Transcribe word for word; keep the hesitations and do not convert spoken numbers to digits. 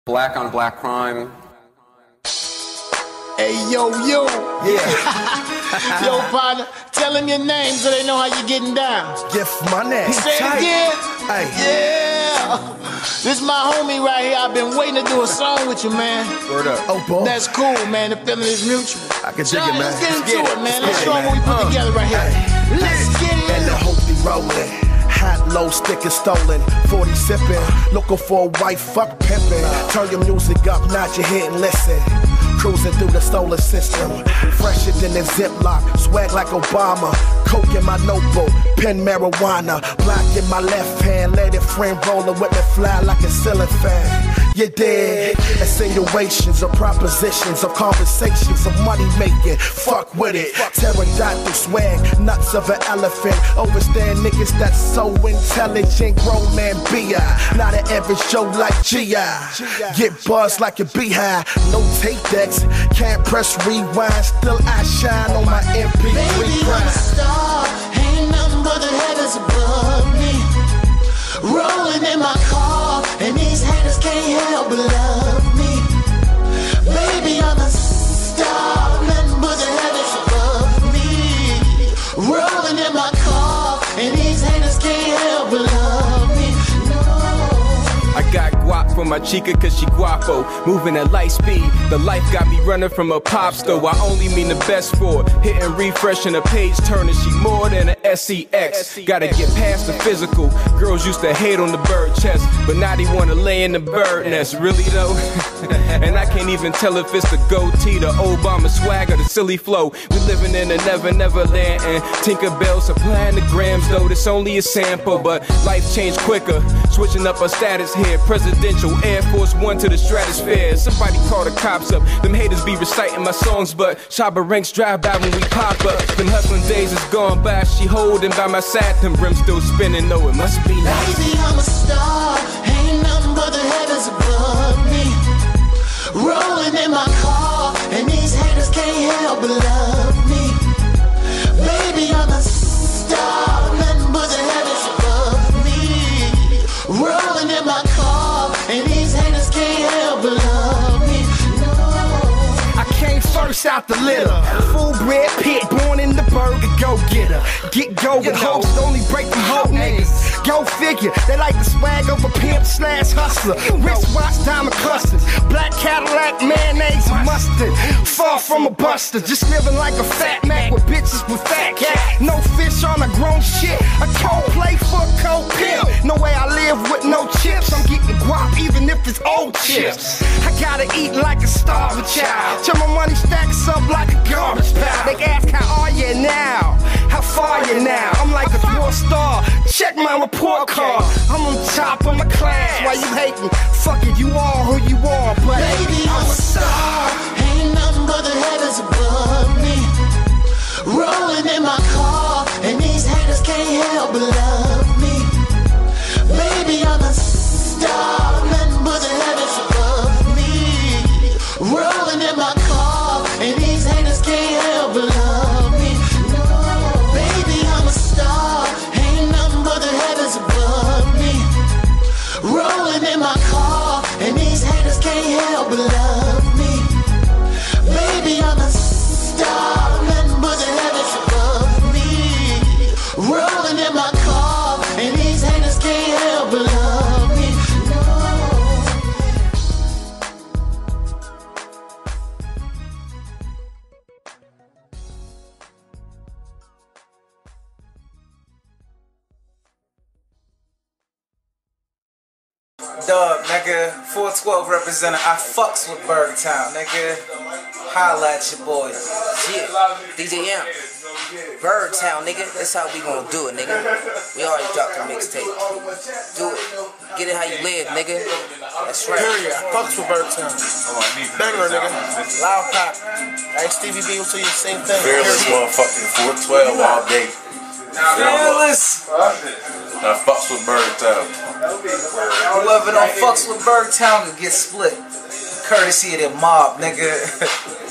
Black on black crime. Hey, yo, yo. Yeah. Yo, partner, tell them your name so they know how you getting down. Gift money. Say it again. Hey. Yeah. This is my homie right here. I've been waiting to do a song with you, man. Word up. Oh, boy. That's cool, man. The feeling is mutual. I can dig so, it, man. Let's get into Let's it, get man. it. Let's show them what we put Uh, together right here. Hey. Let's get it. And the hope be rolling. Hot, low, sticker stolen. forty sipping. Looking for a wife, fuck pimping. Turn your music up, nod your head and listen. Cruising through the solar system. Fresher than a Ziploc. Swag like Obama. Coke in my notebook. Pen marijuana. Block in my left hand. Let it frame roller with me fly like a ceiling fan. You dig? Insinuations of propositions of conversations of money making. Fuck with it. Pterodactyl swag. Nuts of an elephant. Overstand niggas that's so intelligent. Grown man B I. Not an average Joe like G I. Get buzzed like a beehive. No tape decks. Can't press rewind. Still I shine on my M P three Baby, grind. I'm a star. Ain't nothing but the heavens above me. Rolling in my car, and these haters can't help but love me. Baby, I'm a star. Nothing but the heavens above me. Rolling in my car, and these haters can't help but love me. No. I got guap from my chica cause she guapo. Moving at light speed, the life got me running from a pop store. I only mean the best for her. Hitting refresh and a page turning, she more than an S E X. Gotta get past the physical. Girls used to hate on the bird chest, but now they wanna lay in the bird nest. Really though? And I can't even tell if it's the goatee, the Obama swag, or the silly flow. We living in a never never land, and Tinkerbell supplying the grams though. This only a sample, but life changed quicker. Switching up our status here, presidential Air Force One to the stratosphere. Somebody call the cops up. Them haters be reciting my songs, but Shabba ranks drive by when we pop up. Them hustling days is gone by. She holding by my side, them rims still spinning. No, it must be nice. Baby, I'm a star. Ain't nothing but the heavens above me. Rolling in my car, and these haters can't help but love me. Baby, I'm a star. Nothing but the heavens above me. Rolling in my car, and these haters can't help but love me. No. I came first out the litter. Full bred pit, born in the burger, go getter. Get go with hoes, only break them hoe niggas. Go figure, they like the swag of a pimp slash hustler. Wristwatch, diamond clusters, black Cadillac, mayonnaise, and mustard. Far from a buster, just living like a fat Mac with bitches with fat cat. No fish on a grown shit, a cold play for a cold pill. No way I live with no chips, I'm getting guap even if it's old chips. I gotta eat like a starving child, till my money stacks up like a garbage pile. They ask how are you now, how far you now? I'm like a four star, check my report card. I'm on top of my class, why you hating? Fuck it, you are who you are, but baby, I'm a star. Ain't nothing but the heavens above me. Rolling in my car, and these haters can't help but love me. Baby, I'm a star. Nothing but the heavens above me. Rolling in my car, and these haters can't help but love me. No. Baby, I'm a star. Ain't nothing but the heavens above me. Rolling in my car, and these haters can't help but love me. Baby, I'm a star. Nothing but the heavens above me. Rolling in my car, and these haters can't help but love me. No. Dub, nigga, four twelve representative. I fucks with Burghtown, nigga. Holla at your boy. Yeah, D J M. Burghtown, nigga. That's how we gonna do it, nigga. We already dropped the mixtape. Do it. Get it how you live, nigga. That's right. Period. I fucks with Burghtown. Banger, nigga. Loud pop. Hey, Stevie B will tell you the same thing. Fearless motherfucking four twelve all day. Fearless. I fucks with Burghtown. Whoever don't fucks with Burghtown can get split. Courtesy of the mob, nigga.